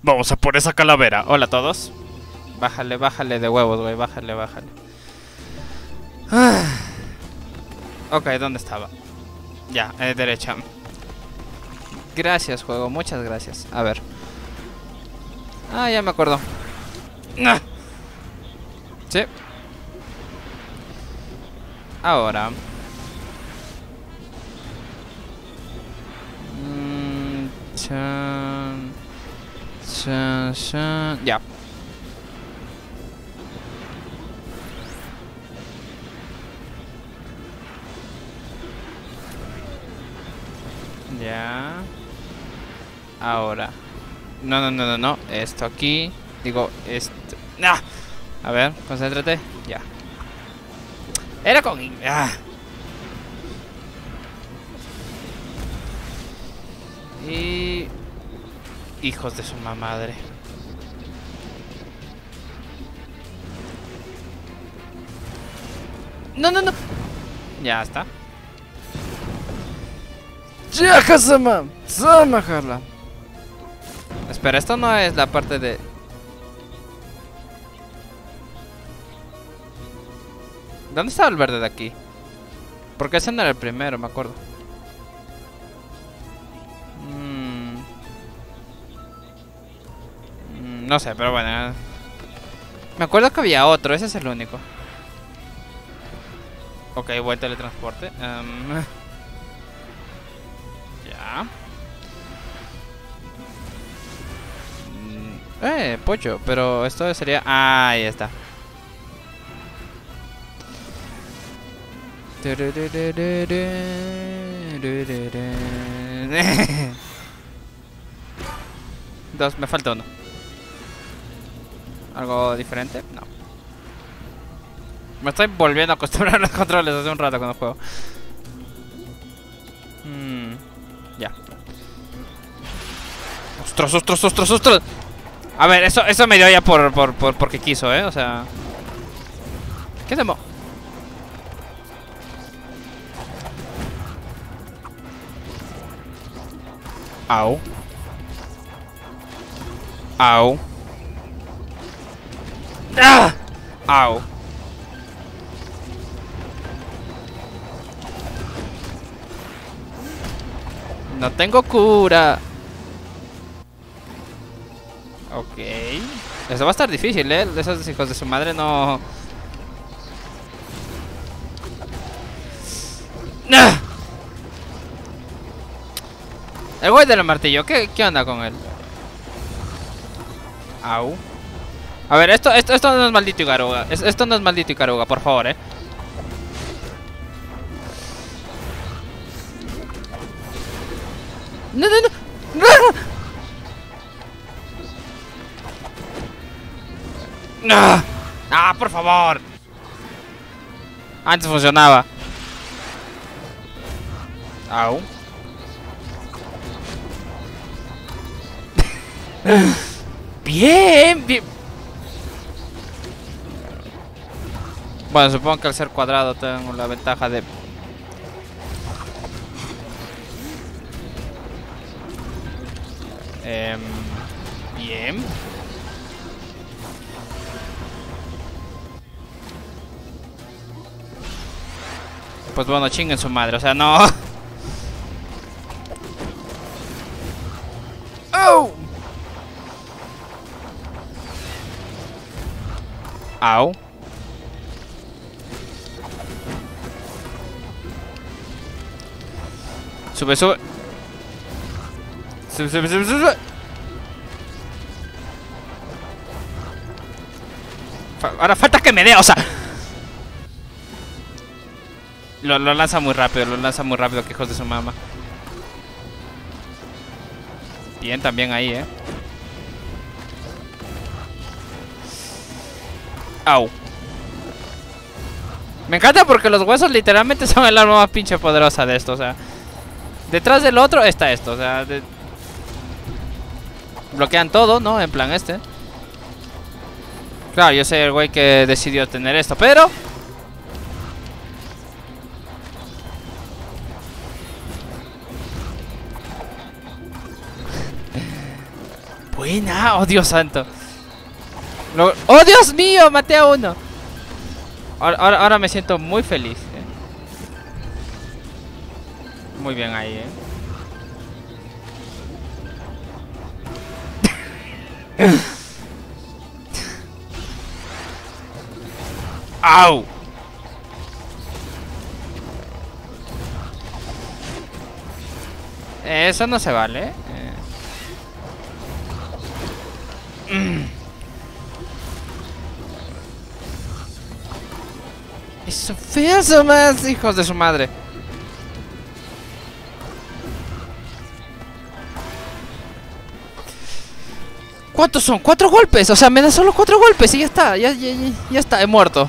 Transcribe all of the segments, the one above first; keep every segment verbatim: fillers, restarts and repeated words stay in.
Vamos a por esa calavera. Hola a todos. Bájale, bájale de huevos, güey. Bájale, bájale. Ah. Ok, ¿dónde estaba? Ya, eh, derecha. Gracias, juego. Muchas gracias. A ver. Ah, ya me acuerdo. Ah. Sí. Ahora. Mm, chan, chan, chan. Ya. Ya. Ahora. No, no, no, no, no. Esto aquí. Digo, esto. ¡Ah! A ver, concéntrate. Ya. Era con... ¡Ah! Y... hijos de su madre. No, no, no. Ya está. Ya, Kazama. Sama, espera, esto no es la parte de... ¿Dónde estaba el verde de aquí? Porque ese no era el primero, me acuerdo. Mm. Mm, no sé, pero bueno. Me acuerdo que había otro, ese es el único. Ok, buen teletransporte. Um, ya. Mm, eh, pollo, pero esto sería... Ah, ahí está. Dos, me falta uno. ¿Algo diferente? No. Me estoy volviendo a acostumbrar a los controles hace un rato cuando juego. Hmm, ya. ¡Ostras, ostras, ostras, ostras! A ver, eso, eso me dio ya por, por, por porque quiso, ¿eh? O sea... ¿Qué demo? Au. Au. ¡Ah! Au. No tengo cura. Ok. Eso va a estar difícil, ¿eh? Esos hijos de su madre no... ¡Ah! El güey del martillo, ¿qué, qué onda con él? Au. A ver, esto, esto, esto no es maldito Ikaruga. Es, esto no es maldito Ikaruga, por favor, eh. No, no, no. ¡No! ¡Ah! ¡Ah, por favor! Antes funcionaba. Au. Bien, bien. Bueno, supongo que al ser cuadrado tengo la ventaja de... Eh, bien. Pues bueno, chinguen su madre, o sea, no... ¡Oh! Au. Sube, sube. Sube, sube, sube, sube. Ahora falta que me dé, o sea. Lo, lo lanza muy rápido, lo lanza muy rápido, que hijos de su mamá. Bien, también ahí, eh. Au. Me encanta porque los huesos literalmente son el arma más pinche poderosa de esto, o sea. Detrás del otro está esto, o sea, de... bloquean todo, ¿no? En plan este. Claro, yo soy el güey que decidió tener esto, pero... Buena. Oh, Dios santo. Lo... ¡Oh, Dios mío! Maté a uno. Ahora, ahora, ahora me siento muy feliz, ¿eh? Muy bien ahí, ¿eh? ¡Au! Eso no se vale, ¿eh? Mm. Eso feas más, hijos de su madre. ¿Cuántos son? ¡Cuatro golpes! O sea, me da solo cuatro golpes y ya está. Ya, ya, ya, ya está, he muerto.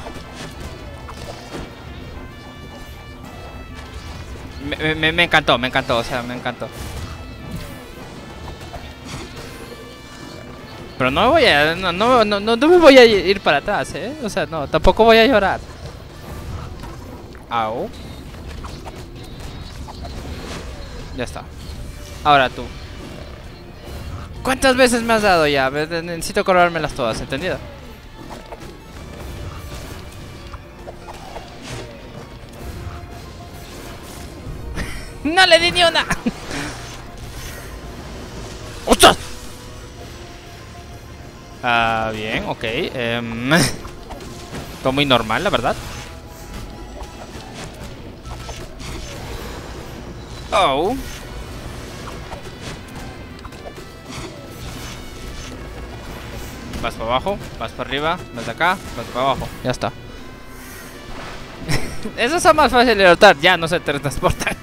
Me, me, me encantó, me encantó, o sea, me encantó. Pero no me voy a... No, no, no, no, no me voy a ir para atrás, ¿eh? O sea, no, tampoco voy a llorar. Au. Ya está. Ahora tú. ¿Cuántas veces me has dado ya? Necesito cobrármelas todas, ¿entendido? ¡No le di ni una! ¡Ostras! Ah, bien, ok. Um, todo muy normal, la verdad. Oh. Vas para abajo, vas para arriba, vas de acá, vas para abajo. Ya está. Eso es más fácil de derrotar. Ya no se teletransportan.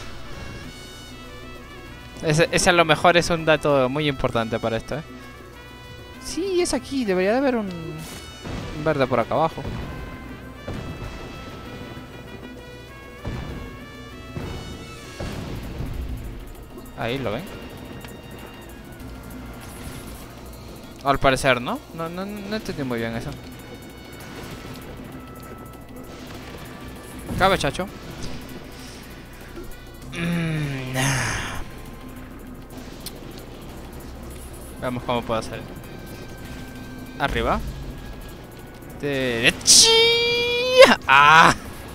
Ese, ese a lo mejor es un dato muy importante para esto, ¿eh? Sí, es aquí. Debería de haber un, un verde por acá abajo. Ahí lo ven. Al parecer, ¿no? No, no, no entendí muy bien eso. Cabe, chacho. Mm. Veamos cómo puedo hacer. Arriba. Derecha. ¡Ah!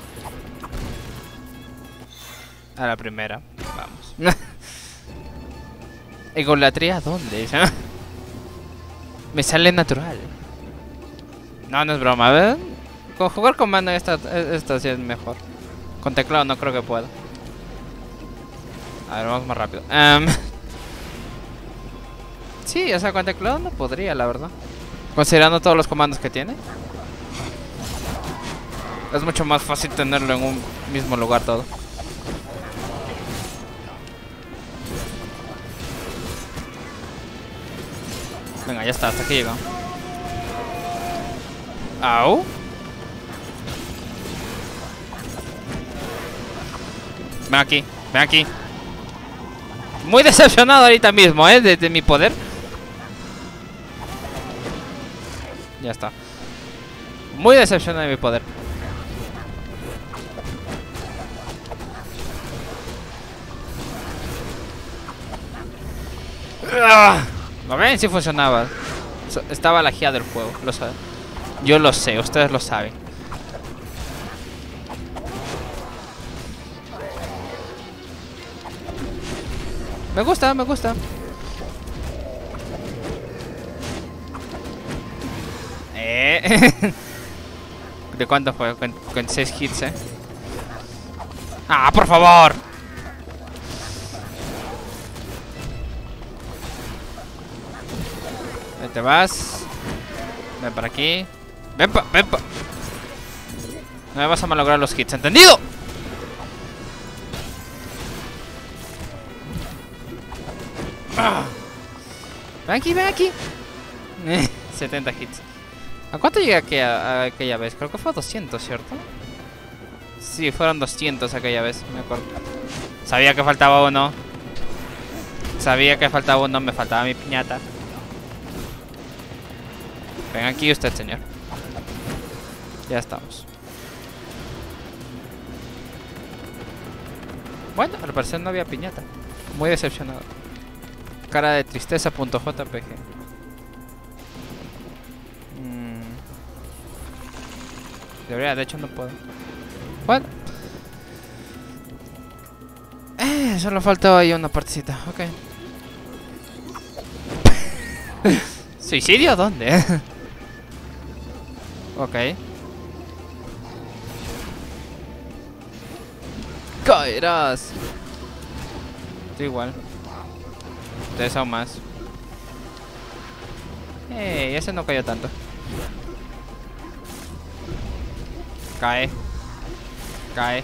A la primera. Vamos. ¿Egolatría dónde? Me sale natural. No, no es broma, ¿ves? Con jugar con mano esta, esta sí es mejor. Con teclado no creo que pueda. A ver, vamos más rápido. Um, sí, o sea, con teclado no podría, la verdad. Considerando todos los comandos que tiene. Es mucho más fácil tenerlo en un mismo lugar todo. Venga, ya está, hasta aquí llega. Au. Ven aquí, ven aquí. Muy decepcionado ahorita mismo, ¿eh? De, de mi poder. Ya está. Muy decepcionado de mi poder. ¿Lo ven? Sí funcionaba. Estaba lagueado el juego, lo saben. Yo lo sé, ustedes lo saben. Me gusta, me gusta. Eh. ¿De cuánto fue? Con, con seis hits, eh. ¡Ah, por favor! Ahí te vas. Ven para aquí. Ven pa, ven pa. No me vas a malograr los hits, ¿entendido? Ah. Ven aquí, ven aquí. setenta hits. ¿A cuánto llegué aquella, a aquella vez? Creo que fue a doscientos, ¿cierto? Sí, fueron doscientos aquella vez, me acuerdo. Sabía que faltaba uno. Sabía que faltaba uno, me faltaba mi piñata. Ven aquí usted, señor. Ya estamos. Bueno, al parecer no había piñata. Muy decepcionado. Cara de tristeza punto J P G. Mm. Debería, de hecho no puedo. Bueno. Eh, solo faltaba ahí una partecita, ok. ¿Suicidio? ¿Dónde? Ok. Caerás. Estoy igual. Tres o más. Ey, ese no cayó tanto. Cae. Cae.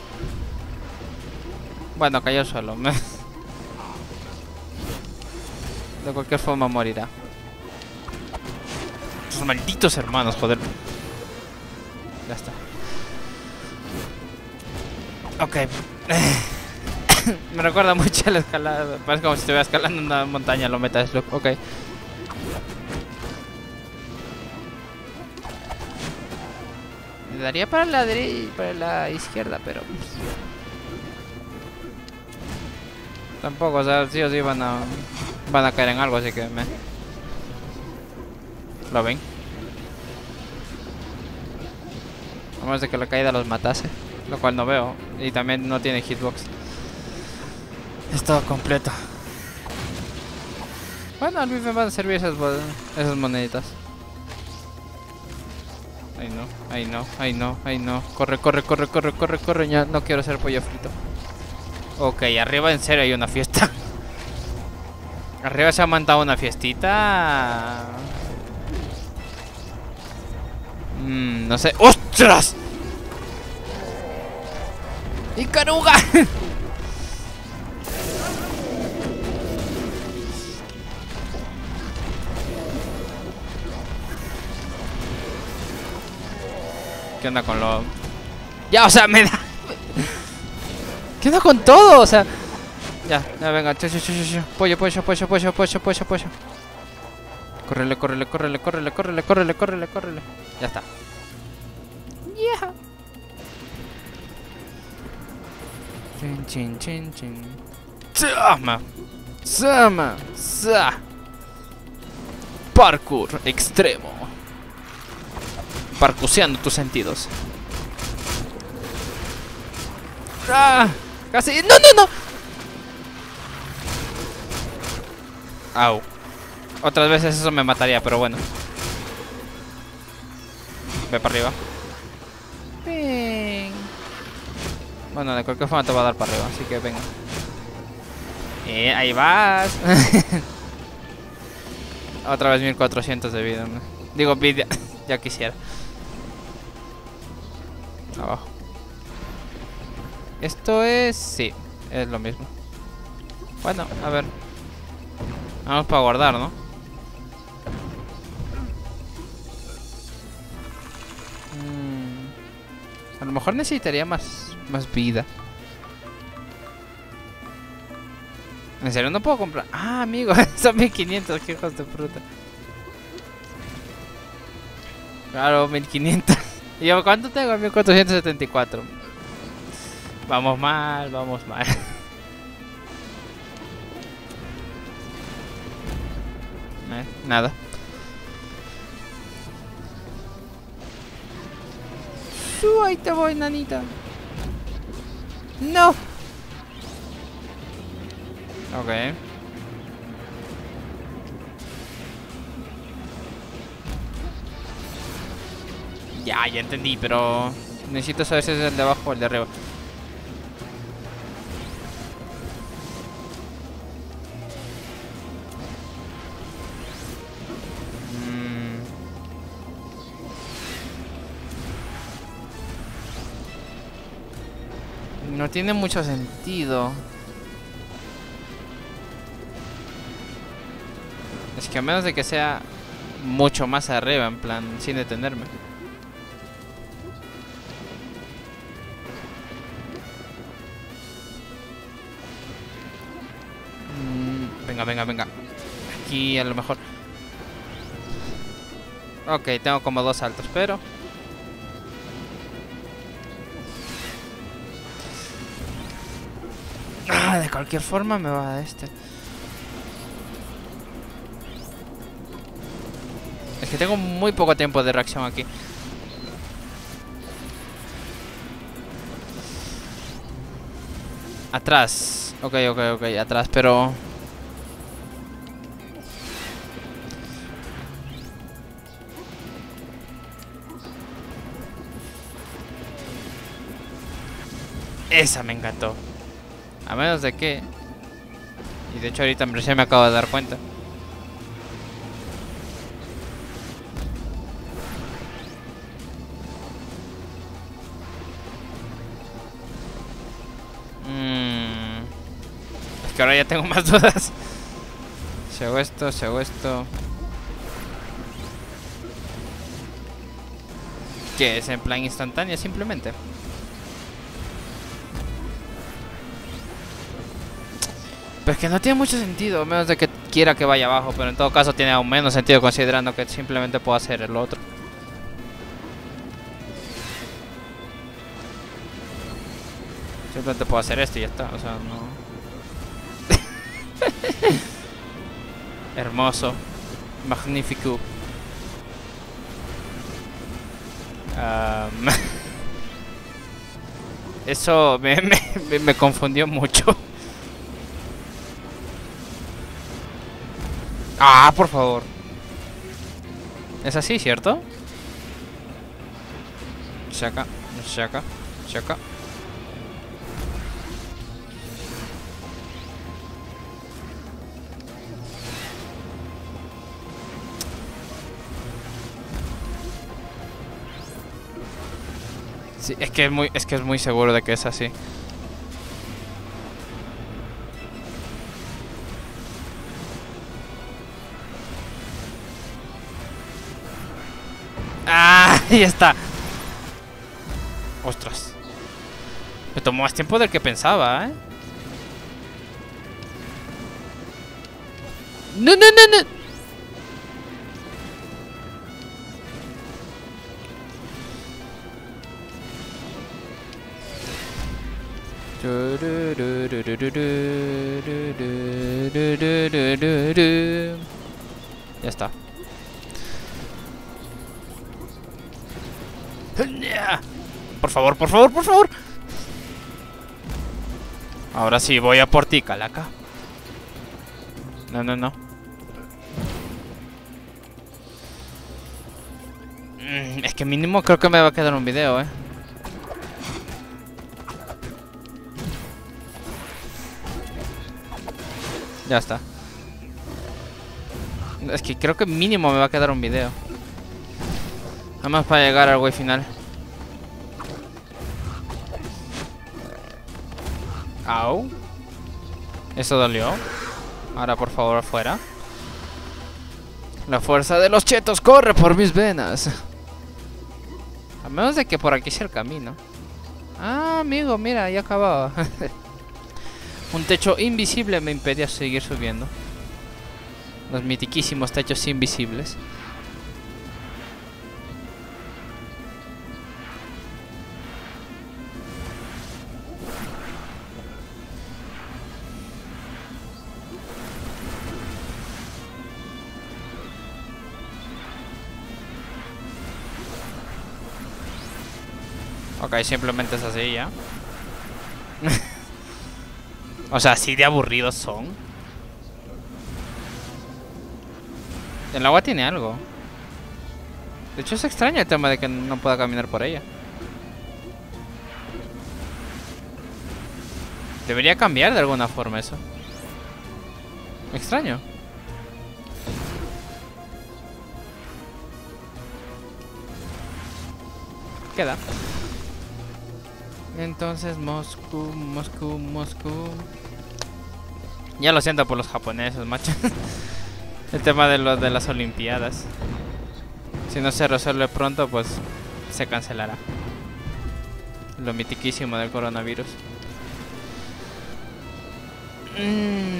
Bueno, cayó solo. De cualquier forma morirá. Esos malditos hermanos, joder. Ya está. Ok. Me recuerda mucho a la escalada. Parece como si estuviera escalando una montaña, lo meta slug. Ok. Me daría para la derecha, para la izquierda, pero tampoco, o sea, sí o sí van a van a caer en algo, así que me lo ven. A menos de que la caída los matase, lo cual no veo. Y también no tiene hitbox. Es todo completo. Bueno, al menos me van a servir esas, esas moneditas. Ay no, ay no, ay no, ay no. Corre, corre, corre, corre, corre, corre. Ya no quiero ser pollo frito. Ok, arriba en serio hay una fiesta. Arriba se ha montado una fiestita. Mm, no sé. ¡Ostras! ¡Icaruga! ¿Qué onda con lo...? Ya, o sea, me da... ¿Qué onda con todo? O sea... Ya, ya, venga. Ch ch ch ch pollo, pollo, pollo, pollo, pollo, pollo, pollo. Córrele, córrele, córrele, córrele, córrele, córrele, córrele, córrele. Ya está. Yeah. Chin, chin, chin, chin. Sama. Sama. Sa. Parkour extremo. Parcuseando tus sentidos. ¡Ah! ¡Casi! ¡No, no, no! Au. Otras veces eso me mataría, pero bueno. Ve para arriba. Ven. Bueno, de cualquier forma te va a dar para arriba, así que venga. Eh, ahí vas. Otra vez mil cuatrocientos de vida, ¿no? Digo, vida. Ya quisiera. Abajo. Esto es... sí, es lo mismo. Bueno, a ver. Vamos para guardar, ¿no? Mm. A lo mejor necesitaría más, más vida. ¿En serio no puedo comprar? Ah, amigo, son mil quinientos, qué hijos de fruta. Claro, mil quinientos. ¿Y yo cuánto tengo? mil cuatrocientos setenta y cuatro. Vamos mal, vamos mal. Eh, nada. Uh, ahí te voy, nanita. No. Ok. Ya, ya entendí, pero necesito saber si es el de abajo o el de arriba. No tiene mucho sentido. Es que a menos de que sea mucho más arriba, en plan, sin detenerme. Mm, venga, venga, venga. Aquí a lo mejor. Ok, tengo como dos saltos, pero... Ah, de cualquier forma me va a este. que tengo muy poco tiempo de reacción aquí. Atrás. Ok, ok, ok, atrás, pero... Esa me encantó. A menos de que... Y de hecho ahorita recién me acabo de dar cuenta. Mm. Es que ahora ya tengo más dudas. Si hago esto, si hago esto... ¿Qué es? En plan instantánea simplemente. Pero es que no tiene mucho sentido, a menos de que quiera que vaya abajo. Pero en todo caso tiene aún menos sentido considerando que simplemente puedo hacer el otro. Simplemente puedo hacer esto y ya está, o sea, no... Hermoso. Magnífico. Um... Eso me, me, me confundió mucho. Ah, por favor. Es así, ¿cierto? Saca, saca, saca. Sí, es que es muy, es que es muy seguro de que es así. ¡Ah! Ahí está. Ostras. Me tomó más tiempo del que pensaba, ¿eh? ¡No, no, no, no! Ya está. Por favor, por favor, por favor. Ahora sí, voy a por ti, calaca. No, no, no. Mm, es que mínimo creo que me va a quedar un video, eh. Ya está. Es que creo que mínimo me va a quedar un video. Nada más para llegar al way final. Au. Eso dolió. Ahora por favor afuera. La fuerza de los chetos corre por mis venas. A menos de que por aquí sea el camino. Ah, amigo, mira, ya acababa. Un techo invisible me impedía seguir subiendo. Los mitiquísimos techos invisibles. Ok, simplemente es así ya. O sea, así de aburridos son. El agua tiene algo. De hecho es extraño el tema de que no pueda caminar por ella. Debería cambiar de alguna forma eso. Extraño. Queda. Entonces Moscú, Moscú, Moscú. Ya lo siento por los japoneses, macho. El tema de lo de las olimpiadas. Si no se resuelve pronto, pues se cancelará. Lo mitiquísimo del coronavirus. Mm.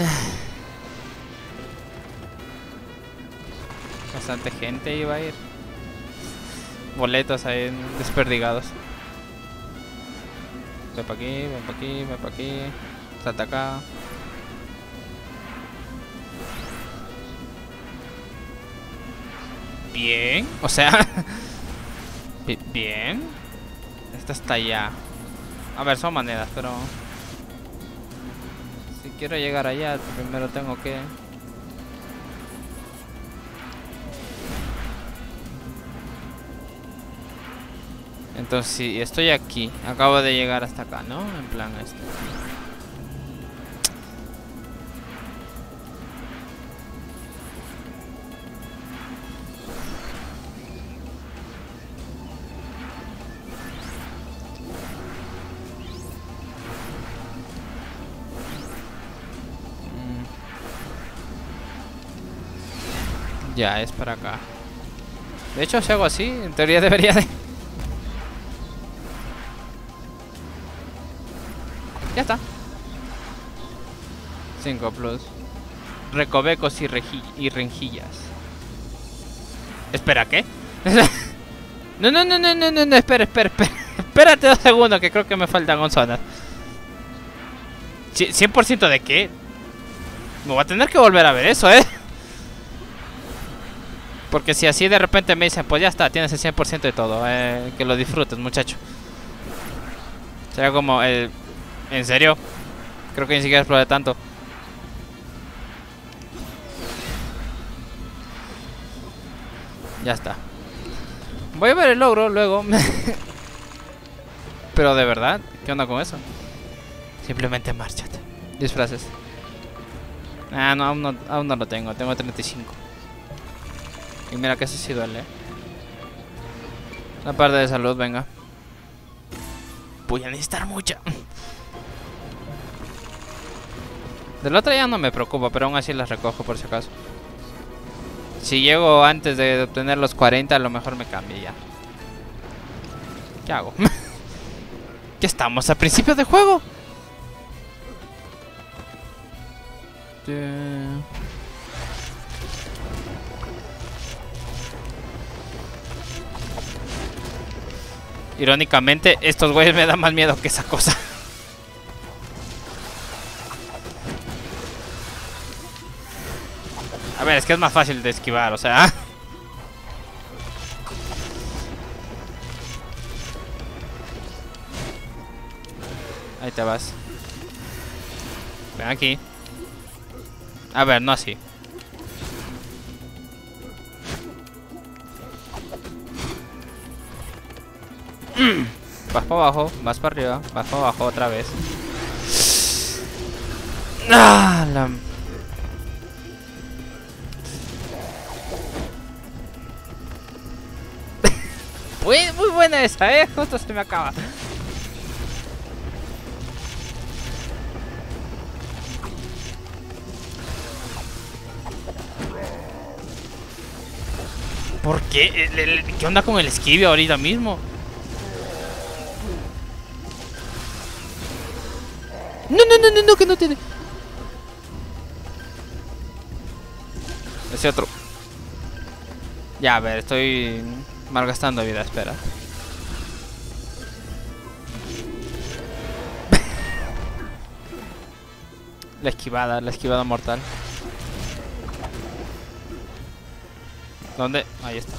Bastante gente iba a ir. Boletos ahí desperdigados. Ven pa' aquí, ven pa' aquí, ven pa' aquí. Salta acá. Bien. O sea... Bien. Esta está ya. A ver, son maneras, pero... Si quiero llegar allá, primero tengo que... Entonces, si estoy aquí, acabo de llegar hasta acá, ¿no? En plan este. Mm. Ya, es para acá. De hecho, si hago así, en teoría debería de... Ya está. cinco plus. Recovecos y, y renjillas. Espera, ¿qué? No, no, no, no, no, no, no, espera, espera, espera. Espérate dos segundos que creo que me faltan zonas. ¿cien por ciento de qué? Me voy a tener que volver a ver eso, ¿eh? Porque si así de repente me dicen, pues ya está, tienes el cien por ciento de todo. Eh, que lo disfrutes, muchacho. Será como el... ¿En serio? Creo que ni siquiera exploré tanto. Ya está. Voy a ver el logro luego. Pero de verdad, ¿qué onda con eso? Simplemente márchate. Disfraces. Ah, no, aún no, aún no lo tengo. Tengo treinta y cinco. Y mira que eso sí duele. La parte de salud, venga. Voy a necesitar mucha. Del otro ya no me preocupa, pero aún así las recojo por si acaso. Si llego antes de obtener los cuarenta, a lo mejor me cambie ya. ¿Qué hago? ¿Ya estamos a principio de juego? Irónicamente, estos güeyes me dan más miedo que esa cosa. A ver, es que es más fácil de esquivar, o sea. Ahí te vas. Ven aquí. A ver, no así. Vas para abajo, vas para arriba, vas para abajo otra vez. Ah, la... Muy, muy buena esa, eh. Justo se me acaba. ¿Por qué? ¿Qué onda con el esquive ahorita mismo? No, no, no, no, no, que no tiene. Ese otro. Ya, a ver, estoy malgastando vida, espera. La esquivada, la esquivada mortal. ¿Dónde? Ahí está.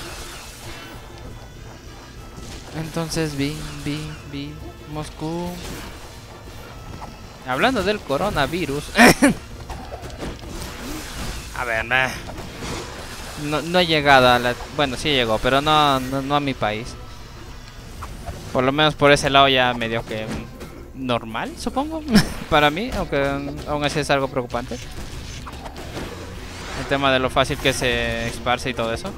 Entonces vi, vi, vi Moscú. Hablando del coronavirus. A ver, nah. no, no he llegado a la... Bueno, sí llegó, pero no, no, no a mi país. Por lo menos por ese lado ya medio que normal, supongo. Para mí, aunque aún así es algo preocupante. El tema de lo fácil que se esparce y todo eso.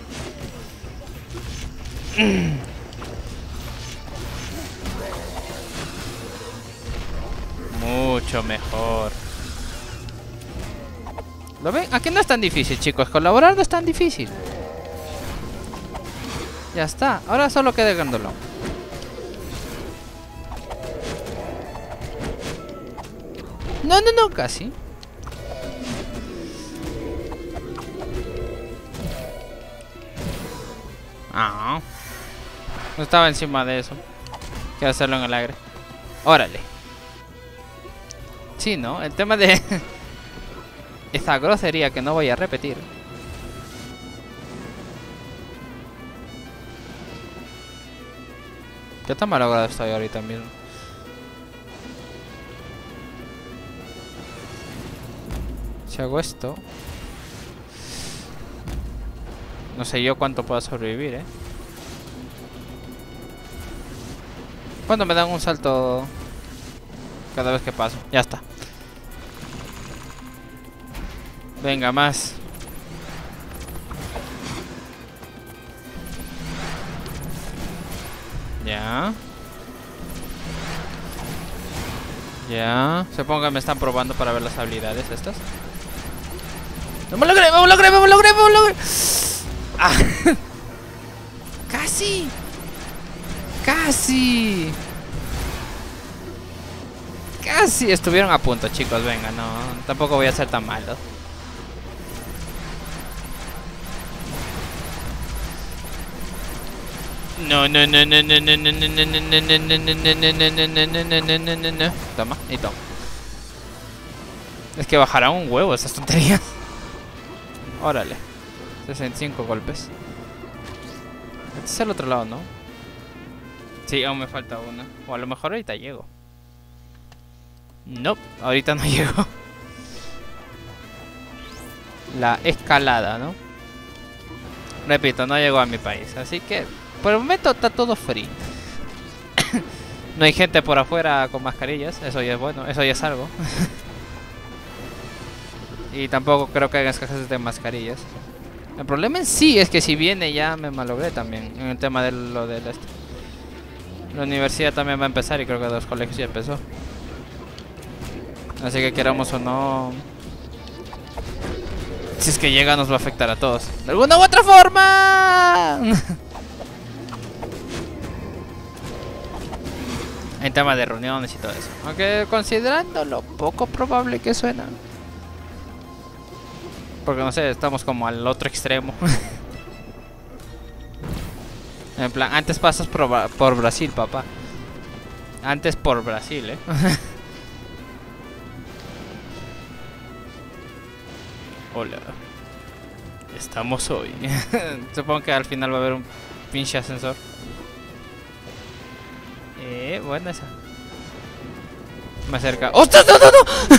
Mucho mejor. ¿Lo ven? Aquí no es tan difícil, chicos. Colaborar no es tan difícil. Ya está. Ahora solo queda el grandolón. No, no, no, casi. Ah. No estaba encima de eso. Quiero hacerlo en el aire. Órale. Sí, ¿no? El tema de... esa grosería que no voy a repetir. ¿Qué tan malogrado estoy ahorita mismo? Si hago esto... No sé yo cuánto puedo sobrevivir, eh. Cuando me dan un salto cada vez que paso. Ya está. Venga, más. Ya. Ya. Supongo que me están probando para ver las habilidades estas. ¡No me logré! ¡Me logré! ¡Me logré! ¡Me logré! ¡Ah! ¡Casi! ¡Casi! Casi estuvieron a punto, chicos. Venga, no. Tampoco voy a ser tan malo. No, no, no, no, no, no, no, no, no, no, no, no, no, no, no, no, no, no. Toma, y toma. Es que bajarán un huevo esas tonterías. Órale. sesenta y cinco golpes. Este es el otro lado, ¿no? Sí, aún me falta una. O a lo mejor ahorita llego. No, ahorita no llego. La escalada, ¿no? Repito, no llego a mi país. Así que por el momento está todo free. No hay gente por afuera con mascarillas. Eso ya es bueno, eso ya es algo. Y tampoco creo que haya escasez de mascarillas. El problema en sí es que si viene ya me malogré también. En el tema de lo del este. La universidad también va a empezar y creo que los colegios ya empezó. Así que queramos o no, si es que llega nos va a afectar a todos de alguna u otra forma. En tema de reuniones y todo eso. Aunque considerando lo poco probable que suena. Porque no sé, estamos como al otro extremo. En plan, antes pasas por, por Brasil, papá. Antes por Brasil, eh. Hola. Estamos hoy. Supongo que al final va a haber un pinche ascensor. Eh, buena esa. Me acerca. ¡Ostras, no, no, no!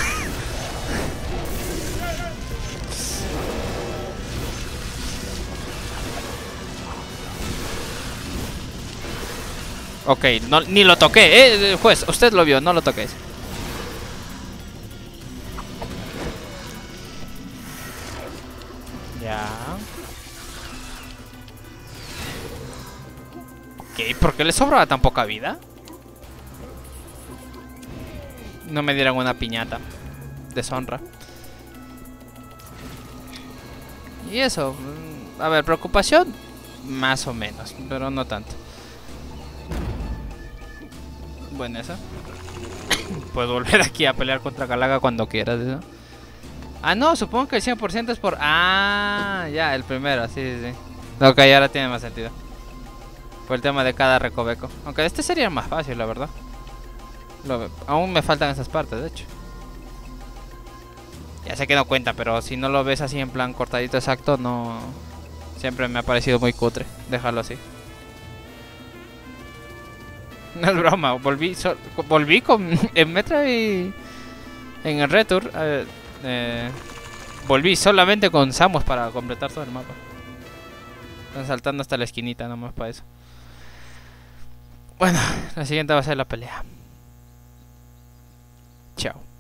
Ok, no, ni lo toqué, eh, juez, usted lo vio, no lo toques. Ya. Ok, ¿por qué le sobraba tan poca vida? No me dieran una piñata. Deshonra. Y eso, a ver, preocupación, más o menos, pero no tanto. Bueno, esa. Puedo volver aquí a pelear contra Galaga cuando quieras, ¿no? Ah, no, supongo que el cien por ciento es por... Ah, ya, el primero, sí, sí, sí. Ok, ahora tiene más sentido. Por el tema de cada recoveco. Aunque este sería más fácil, la verdad. Lo... Aún me faltan esas partes, de hecho. Ya sé que no cuenta, pero si no lo ves así en plan cortadito exacto, no... Siempre me ha parecido muy cutre. Déjalo así. No es broma, volví, so volví con en Metro y en el Return. Eh, eh, volví solamente con Samus para completar todo el mapa. Están saltando hasta la esquinita nomás para eso. Bueno, la siguiente va a ser la pelea. Chao.